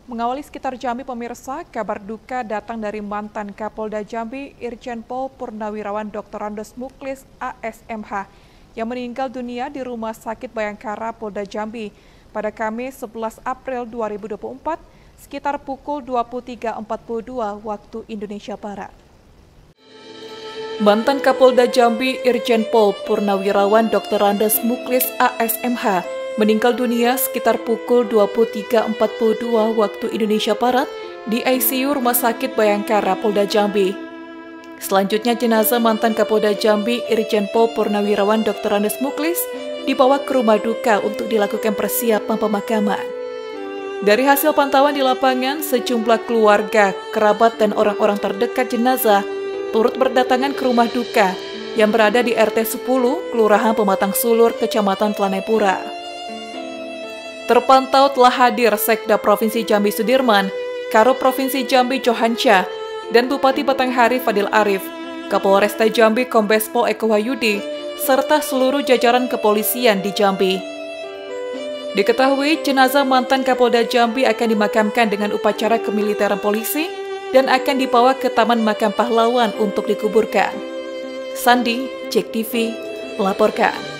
Mengawali sekitar Jambi pemirsa, kabar duka datang dari mantan Kapolda Jambi Irjen Pol Purnawirawan Dr. Andes Muklis ASMH yang meninggal dunia di Rumah Sakit Bayangkara Polda Jambi pada Kamis 11 April 2024 sekitar pukul 23.42 waktu Indonesia Barat. Mantan Kapolda Jambi Irjen Pol Purnawirawan Dr. Andes Muklis ASMH meninggal dunia sekitar pukul 23.42 waktu Indonesia Barat di ICU Rumah Sakit Bayangkara Polda Jambi. Selanjutnya jenazah mantan Kapolda Jambi Irjen Pol Purnawirawan Dr. Andes Muklis dibawa ke rumah duka untuk dilakukan persiapan pemakaman. Dari hasil pantauan di lapangan, sejumlah keluarga, kerabat, dan orang-orang terdekat jenazah turut berdatangan ke rumah duka yang berada di RT 10, Kelurahan Pematang Sulur, Kecamatan Telanepura. Terpantau telah hadir Sekda Provinsi Jambi Sudirman, Karo Provinsi Jambi Johansyah, dan Bupati Batanghari Fadil Arif, Kapolresta Jambi Kombes Pol Eko Wahyudi, serta seluruh jajaran kepolisian di Jambi. Diketahui jenazah mantan Kapolda Jambi akan dimakamkan dengan upacara kemiliteran polisi dan akan dibawa ke Taman Makam Pahlawan untuk dikuburkan. Sandi, JEK TV, melaporkan.